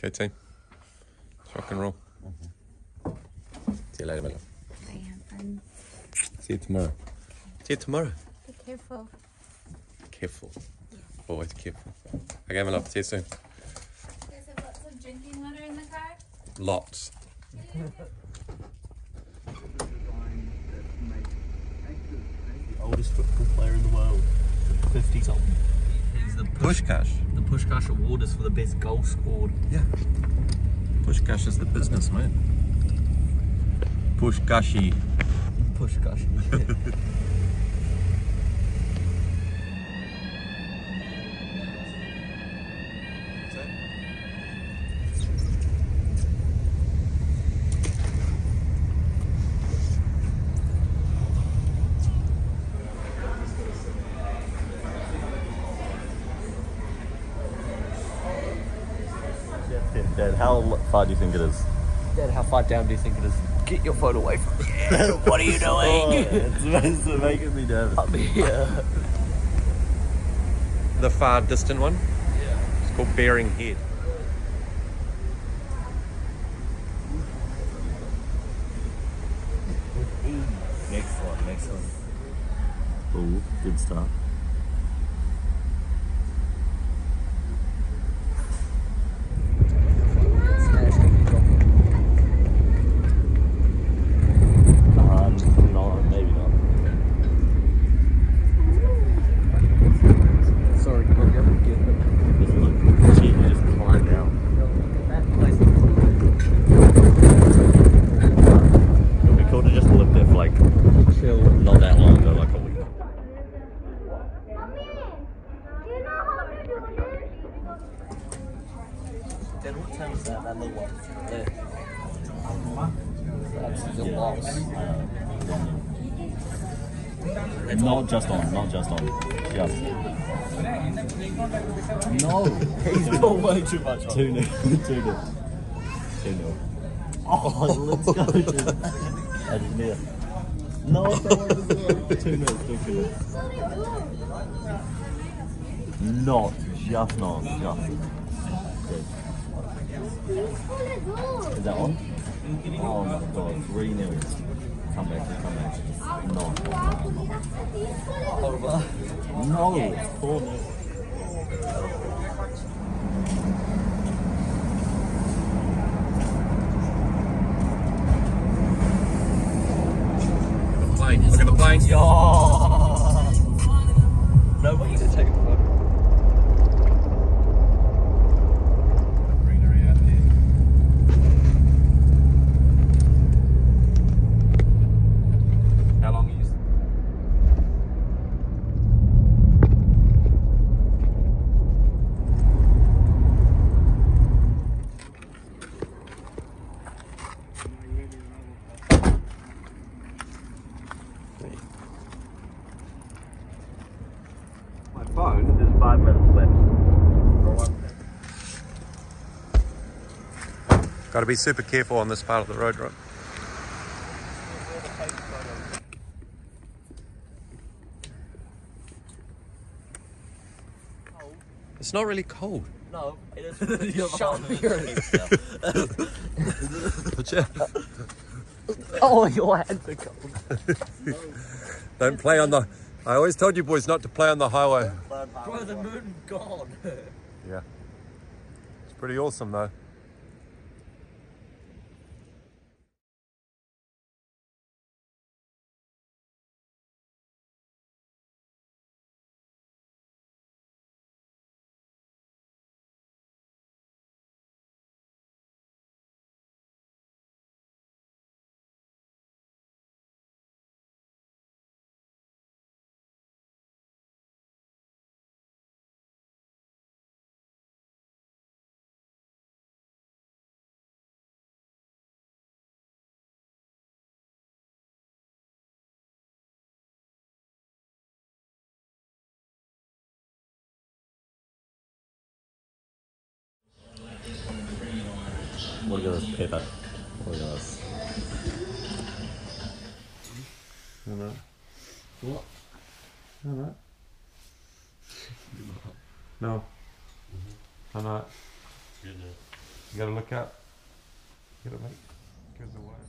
Okay, team. Rock and roll. See you later, Mella. Bye, have fun. See you tomorrow. See you tomorrow. Be careful. Careful. Always careful. Okay, Mella. See you soon. You guys have lots of drinking water in the car? Lots. Oldest football player in the world, 50 something. He's the Pushkash. The Pushkash Award is for the best goal scored. Yeah. Pushkash is the business, man. Pushkashi. Pushkash. Dad, how far do you think it is? Dad, how far down do you think it is? Get your phone away from me. What are you doing? It's making me nervous. Up here. The far distant one? Yeah. It's called Bearing Head. Next one. Ooh, good start. No, maybe not. Sorry, can I get it? Just look cheap, you just climb down. It'll be cool to just live there for like Chill. not that long ago, like a week. Dad, what town is that? That little one. There. That's the boss. And not just on. Just. No, He's got way too much on. 2-0. 2-0. Oh, let's go, dude. Engineer. No, 2 minutes, still 2 minutes. Not, just not, just. Good. Is that on? Oh my god, 3-0. Come back. No. No, it's 4-0. Look at the plane. Yo! No way to take a photo. Greenery out there. How long are you? My phone is 5 minutes left. Got to be super careful on this part of the road, right? It's not really cold. No, it is. Shut But yeah, Oh, your hands are cold. don't play on the... I always told you boys not to play on the highway. Bro, the moon gone. Yeah. It's pretty awesome though. Look at this pepper. Look at this. What? No. No. I'm not. You gotta look up. Get it, mate. Give it away.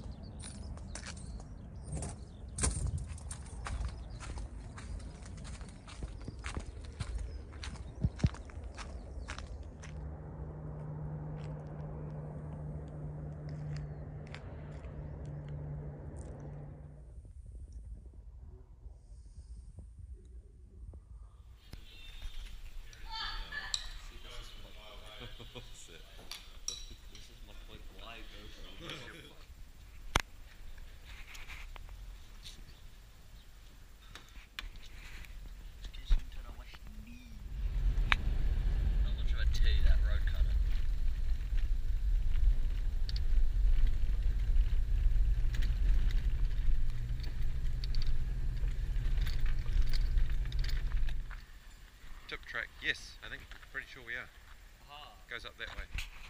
Tip track, yes, I think, pretty sure we are. Goes up that way.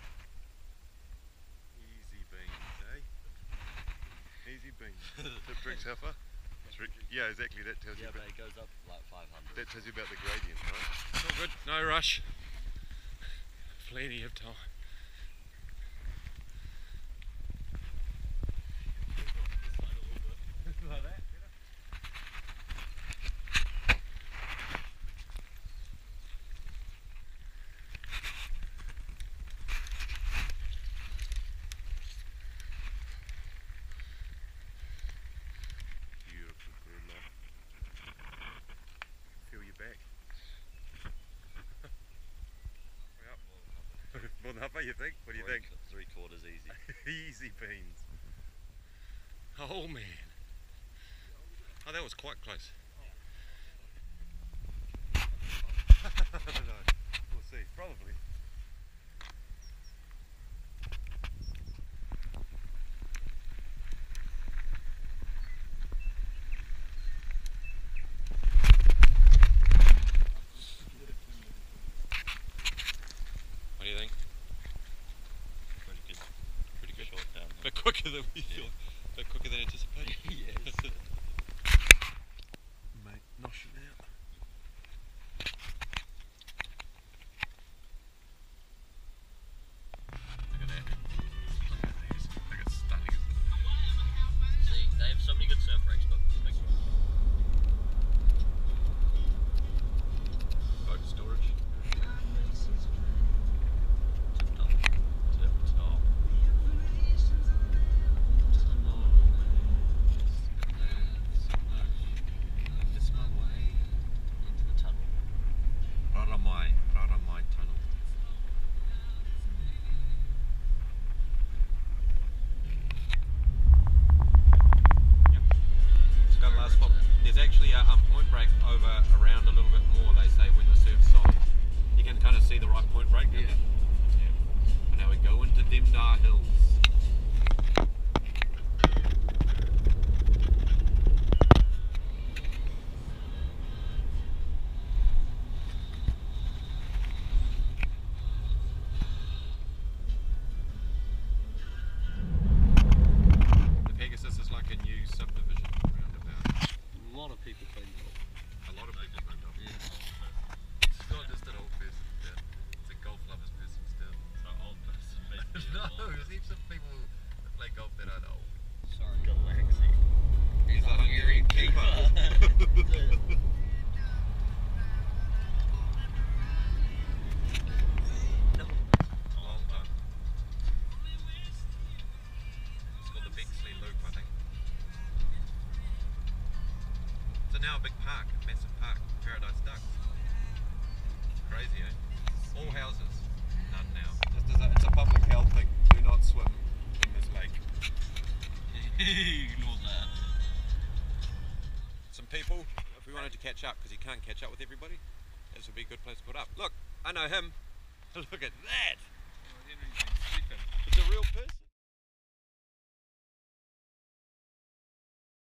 Easy beans, eh? Easy beans. Tip track's how far? Yeah, exactly, that tells you but it goes up like 500. That tells you about the gradient, right? It's all good, no rush. Plenty of time. Like that. More than halfway, you think? What do you think? 3/4 easy. Easy beans. Oh man. Oh, that was quite close. I don't know. We'll see. Probably. What do you think? Pretty good. Short down. A bit quicker than we thought. A bit quicker than anticipated. Yes. Mate, nosh it out. Look at that. Look at these. Look at stunning. See, they have so many good surf breaks, but big Boat storage. There's actually a point break over around a little bit more, they say, when the surf's solid. You can kind of see the right point break. Yeah. And now we go into them Dar Hills. The Pegasus is like a new subdivision roundabout. A lot of people play golf. A lot of people play golf. Yeah. It's not just an old person town. It's a golf lovers person's town. So old person. No, there's heaps of people that play golf that aren't old. Sorry. Galaxy. He's a Hungarian keeper. Long time. It's called the Bexley Loop, I think. So now a big park, a massive park, Paradise Ducks. It's crazy, eh? All houses, none now. It's a public health thing. Do not swim in this lake. Ignore that. Some people, if we wanted to catch up, because you can't catch up with everybody, this would be a good place to put up. Look, I know him. Look at that. It's a real person.